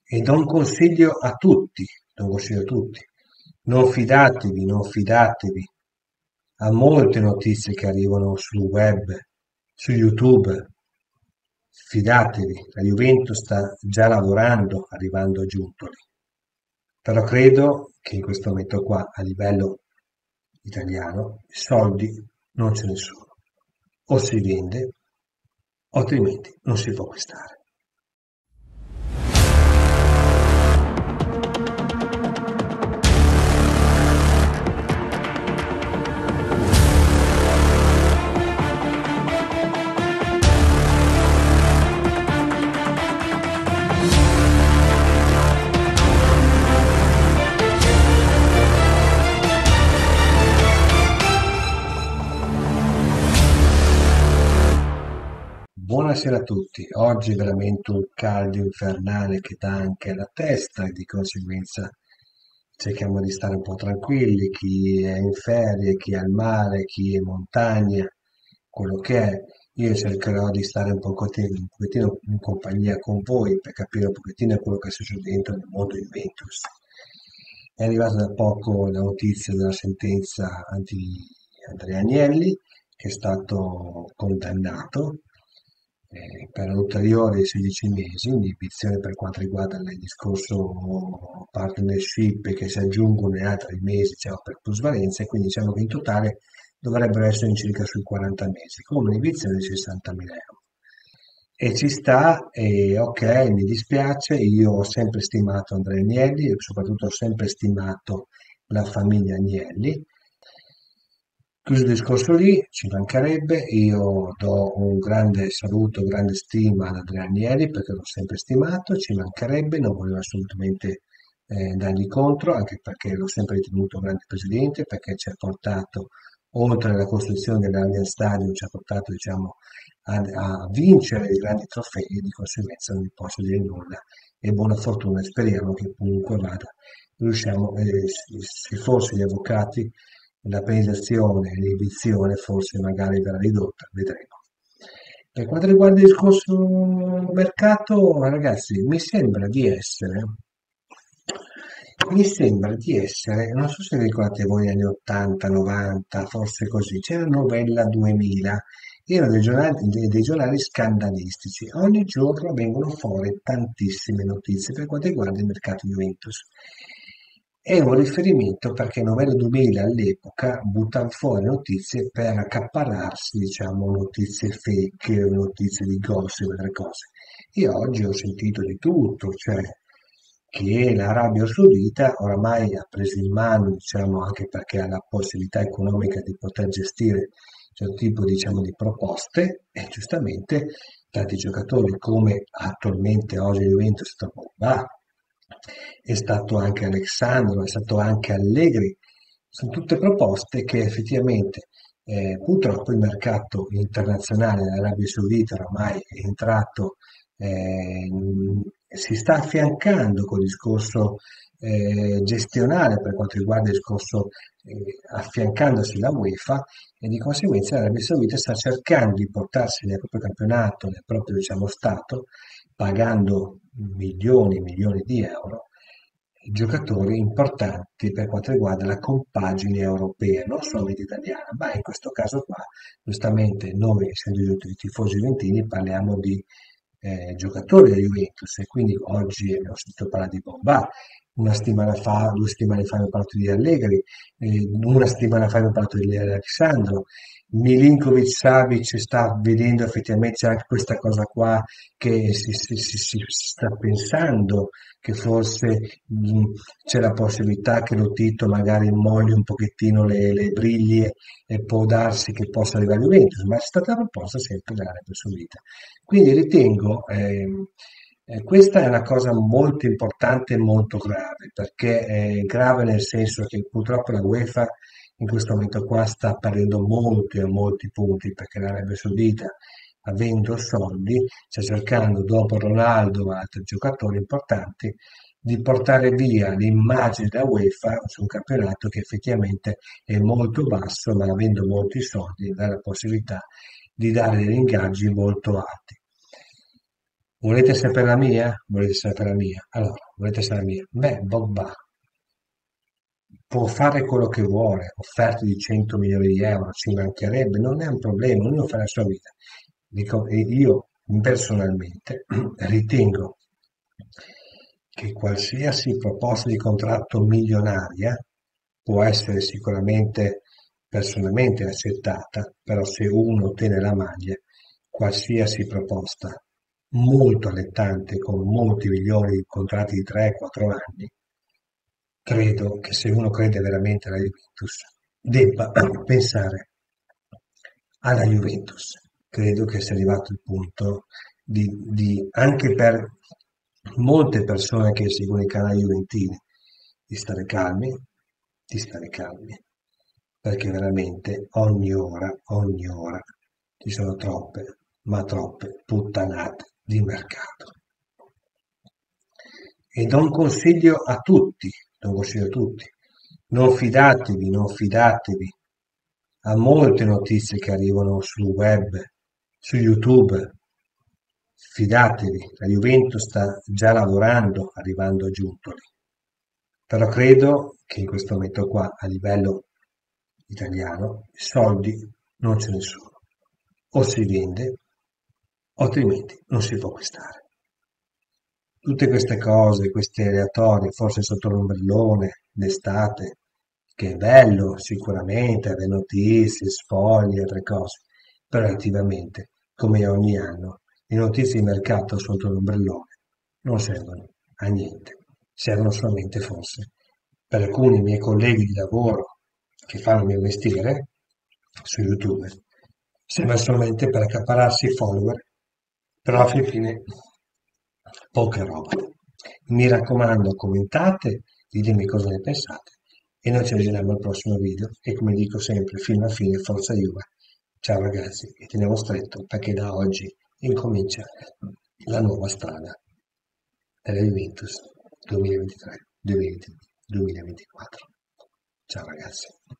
e do un consiglio a tutti, do un consiglio a tutti. Non fidatevi, non fidatevi a molte notizie che arrivano sul web, su YouTube. Fidatevi, la Juventus sta già lavorando, arrivando a Giuntoli. Però credo che in questo momento qua, a livello italiano, soldi non ce ne sono. O si vende, altrimenti non si può acquistare. Buonasera a tutti, oggi è veramente un caldo infernale che dà anche alla testa e di conseguenza cerchiamo di stare un po' tranquilli, chi è in ferie, chi è al mare, chi è in montagna, quello che è. Io cercherò di stare un pochettino in compagnia con voi per capire un pochettino quello che succede dentro nel mondo Juventus. È arrivata da poco la notizia della sentenza di Andrea Agnelli, che è stato condannato per ulteriori 16 mesi, inibizione per quanto riguarda il discorso partnership che si aggiungono in altri mesi, diciamo, per plusvalenza, e quindi diciamo che in totale dovrebbero essere in circa sui 40 mesi, con un'inibizione di 60.000 euro. E ci sta, e ok, mi dispiace, io ho sempre stimato Andrea Agnelli e soprattutto ho sempre stimato la famiglia Agnelli. Chiuso il discorso lì, ci mancherebbe, io do un grande saluto, grande stima ad Andrea Agnelli perché l'ho sempre stimato, ci mancherebbe, non volevo assolutamente dargli contro, anche perché l'ho sempre ritenuto un grande presidente, perché ci ha portato, oltre alla costruzione dell'Allianz Stadium, ci ha portato, diciamo, a vincere i grandi trofei e di conseguenza non gli posso dire nulla e buona fortuna, speriamo che comunque vada, riusciamo, se fosse gli avvocati la penalizzazione e l'inibizione forse magari verrà ridotta, vedremo. Per quanto riguarda il discorso mercato, ragazzi, mi sembra di essere, non so se vi ricordate voi negli anni 80, 90, forse così, c'era Novella 2000, erano dei giornali scandalistici, ogni giorno vengono fuori tantissime notizie per quanto riguarda il mercato Juventus. È un riferimento perché Novella 2000 all'epoca buttava fuori notizie per accaparrarsi, diciamo, notizie fake, notizie di gossip, altre cose. Io oggi ho sentito di tutto, cioè che l'Arabia Saudita oramai ha preso in mano, diciamo, anche perché ha la possibilità economica di poter gestire certo tipo, diciamo, di proposte e giustamente tanti giocatori come attualmente oggi Juventus è stato Pogba, è stato anche Alexandro, è stato anche Allegri, sono tutte proposte che effettivamente purtroppo il mercato internazionale dell'Arabia Saudita ormai è entrato, si sta affiancando col discorso gestionale per quanto riguarda il discorso affiancandosi la UEFA e di conseguenza l'Arabia Saudita sta cercando di portarsi nel proprio campionato, nel proprio diciamo, Stato, pagando milioni e milioni di euro, giocatori importanti per quanto riguarda la compagine europea, non solamente italiana, ma in questo caso qua, giustamente noi, essendo tutti tifosi juventini, parliamo di giocatori della Juventus e quindi oggi abbiamo sentito parlare di Pogba, una settimana fa, 2 settimane fa abbiamo parlato di Allegri, una settimana fa abbiamo parlato di Alessandro, Milinkovic Savic sta vedendo effettivamente c'è anche questa cosa qua che si sta pensando che forse c'è la possibilità che lo Tito magari molli un pochettino le briglie e può darsi che possa arrivare a Juventus, ma è stata proposta sempre dall'Arabia Saudita. Quindi ritengo, questa è una cosa molto importante e molto grave, perché è grave nel senso che purtroppo la UEFA in questo momento qua sta perdendo molti e molti punti, perché l'Arabia Saudita, avendo soldi, sta cercando, dopo Ronaldo e altri giocatori importanti, di portare via l'immagine della UEFA su un campionato che effettivamente è molto basso, ma avendo molti soldi dà la possibilità di dare degli ingaggi molto alti. Volete sapere la mia? Volete sapere la mia? Allora, volete sapere la mia? Beh, Pogba può fare quello che vuole, offerte di 100 milioni di euro, ci mancherebbe, non è un problema, ognuno fa la sua vita. Dico, e io personalmente ritengo che qualsiasi proposta di contratto milionaria può essere sicuramente personalmente accettata, però se uno ottiene la maglia, qualsiasi proposta molto allettante con molti milioni di contratti di 3-4 anni, credo che se uno crede veramente alla Juventus debba pensare alla Juventus. Credo che sia arrivato il punto anche per molte persone che seguono i canali juventini, di stare calmi, perché veramente ogni ora ci sono troppe, ma troppe puttanate di mercato. E do un consiglio a tutti, do un consiglio a tutti, non fidatevi a molte notizie che arrivano sul web, su YouTube. Fidatevi, la Juventus sta già lavorando, arrivando a Giuntoli. Però credo che in questo momento qua, a livello italiano, soldi non ce ne sono. O si vende, o altrimenti non si può acquistare. Tutte queste cose, questi aleatori, forse sotto l'ombrellone, d'estate, che è bello sicuramente, avere notizie, sfogli, altre cose, però attivamente, come ogni anno, le notizie di mercato sotto l'ombrellone non servono a niente, servono solamente forse per alcuni miei colleghi di lavoro che fanno il mio mestiere su YouTube, serve solamente per accaparrarsi i follower, però alla fine poca roba. Mi raccomando, commentate, ditemi cosa ne pensate e noi ci vediamo al prossimo video e come dico sempre, fino alla fine, forza Juve. Ciao ragazzi, e teniamo stretto perché da oggi incomincia la nuova strada della Juventus 2023-2024. Ciao ragazzi.